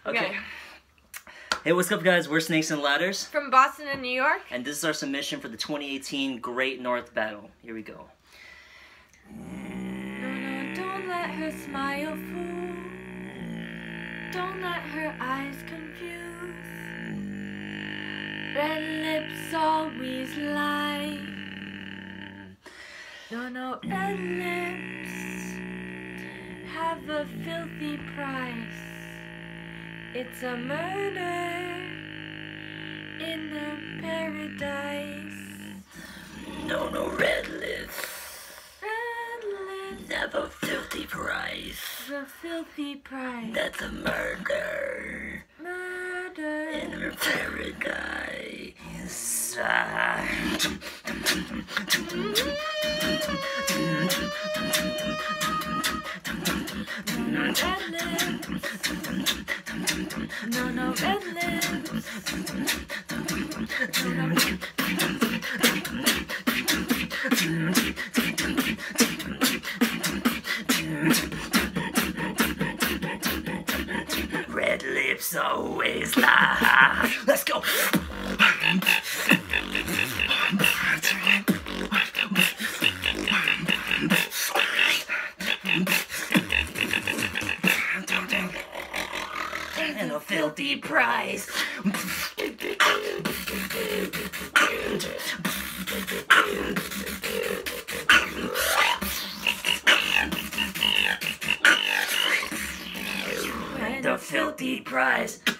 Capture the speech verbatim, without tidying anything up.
Okay. Okay. Hey, what's up, guys? We're Snakes and Ladders. From Boston and New York. And this is our submission for the twenty eighteen Great North Battle. Here we go. No, no, don't let her smile fool. Don't let her eyes confuse. Red lips always lie. No, no, red lips have a filthy price. It's a murder in the paradise. No, no, red lips Red lips have a filthy price. have a filthy price. That's a murder Murder in the paradise. Ah. No, no, red lips. No, no. Red lips always lie. Let's go. And a filthy price. And a filthy price.